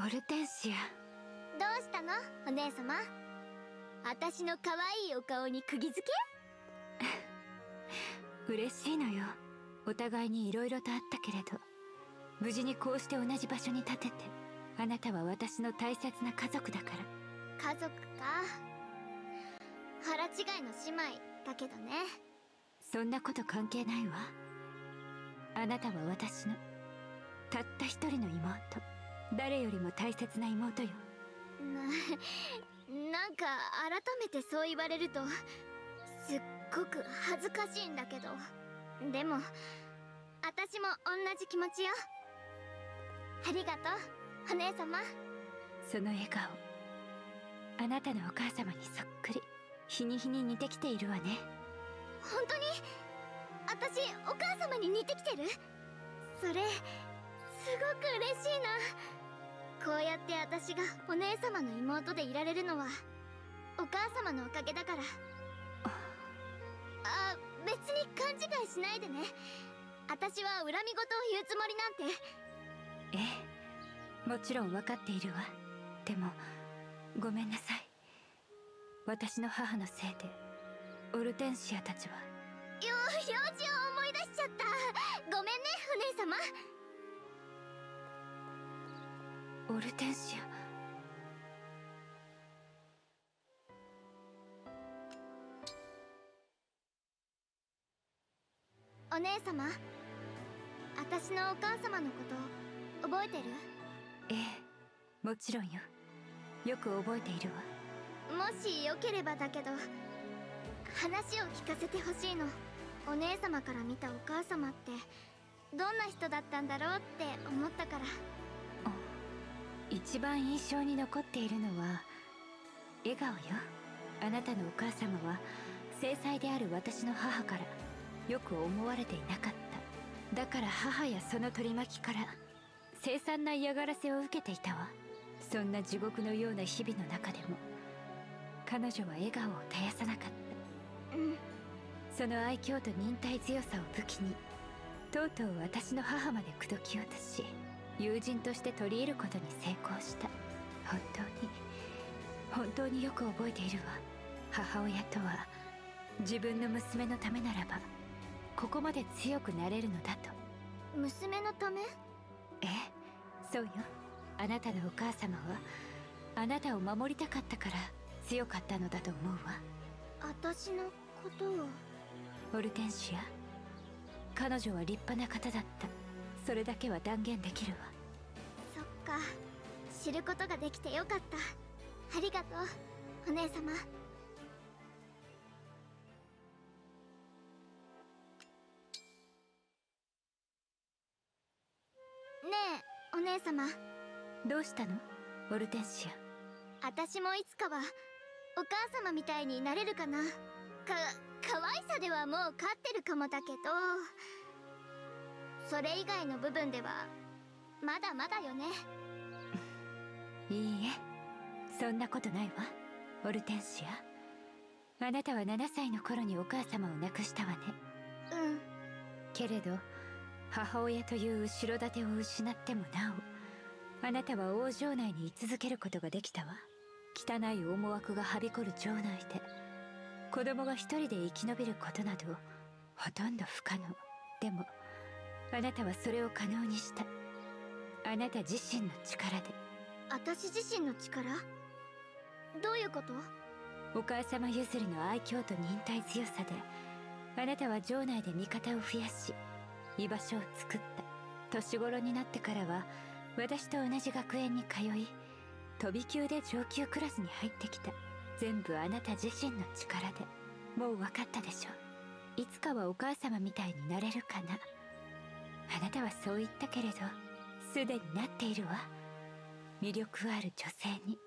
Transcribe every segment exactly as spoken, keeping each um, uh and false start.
ルテンシア。 どうしたのお姉様。私の可愛いお顔に釘付け？ 嬉しいのよ。お互いに色々とあったけれど、無事にこうして同じ場所に立てて、あなたは私の大切な家族だから。 家族か。腹違いの姉妹だけどね。 そんなこと関係ないわ。あなたは私のたった一人の妹。誰よりも大切な妹よ。 な、なんか改めてそう言われるとすっごく恥ずかしいんだけど、でも私も同じ気持ちよ。ありがとうお姉様。 その笑顔、あなたのお母様にそっくり、日に日に似てきているわね。 本当に私お母様に似てきてる？それすごく嬉しいな。こうやって私がお姉様の妹でいられるのはお母様のおかげだから。あ、別に勘違いしないでね。私は恨み事を言うつもりなんて。 ええ、もちろん分かっているわ。でもごめんなさい。私の母のせいでオルテンシアたちは。 よ用事を思い出しちゃった。ごめんねお姉様。 オルテンシア。 お姉様、私のお母様のこと覚えてる？ ええ、もちろんよ。よく覚えているわ。 もしよければだけど話を聞かせてほしいの。お姉様から見たお母様ってどんな人だったんだろうって思ったから。 一番印象に残っているのは笑顔よ。あなたのお母様は正妻である私の母からよく思われていなかった。だから母やその取り巻きから凄惨な嫌がらせを受けていたわ。そんな地獄のような日々の中でも彼女は笑顔を絶やさなかった。うん、その愛嬌と忍耐強さを武器にとうとう私の母まで口説き落とし、友人として取り入ることに成功した。本当に本当によく覚えているわ。母親とは自分の娘のためならばここまで強くなれるのだと。 娘のため？ ええ、そうよ。あなたのお母様はあなたを守りたかったから強かったのだと思うわ。 私のことを？ オルテンシア、彼女は立派な方だった。それだけは断言できるわ。 そっか、知ることができてよかった。ありがとうお姉様。ねえお姉様。 どうしたのオルテンシア。私もいつかはお母様みたいになれるかな。か可愛さではもう勝ってるかもだけど、それ以外の部分ではまだまだよね。 ア。いいえ、そんなことないわオルテンシア。あなたはななさいの頃にお母様を亡くしたわね。 うん。 けれど母親という後ろ盾を失ってもなお、あなたは王城内に居続けることができたわ。汚い思惑がはびこる城内で子供が一人で生き延びることなどほとんど不可能。でもあなたはそれを可能にした。あなた自身の力で。 私自身の力？どういうこと？ お母様譲りの愛嬌と忍耐強さであなたは城内で味方を増やし居場所を作った。年頃になってからは私と同じ学園に通い飛び級で上級クラスに入ってきた。全部あなた自身の力で。もう分かったでしょ。いつかはお母様みたいになれるかな。あなたはそう言ったけれどすでになっているわ。魅力ある女性に。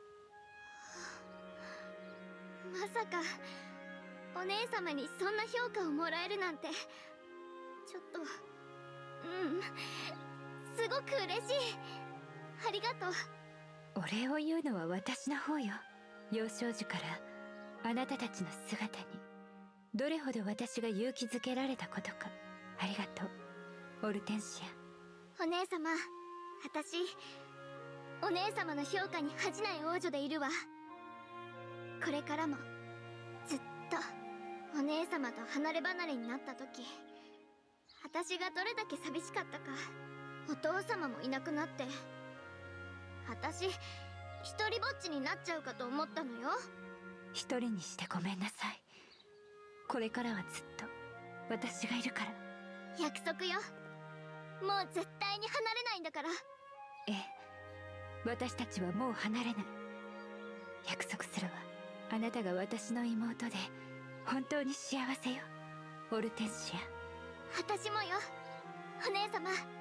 まさかお姉様にそんな評価をもらえるなんてちょっと、うんすごく嬉しい。ありがとう。 お礼を言うのは私の方よ。幼少時からあなたたちの姿にどれほど私が勇気づけられたことか。ありがとうオルテンシア。 お姉様、私お姉様の評価に恥じない王女でいるわ。これからもずっとお姉様と離れ離れになった時、私がどれだけ寂しかったか。お父様もいなくなって私一人ぼっちになっちゃうかと思ったのよ。 一人にしてごめんなさい。これからはずっと私がいるから。 約束よ。もう絶対に離れないんだから。 ええ、私たちはもう離れない。約束するわ。あなたが私の妹で本当に幸せよ、オルテンシア。 私もよ、お姉様。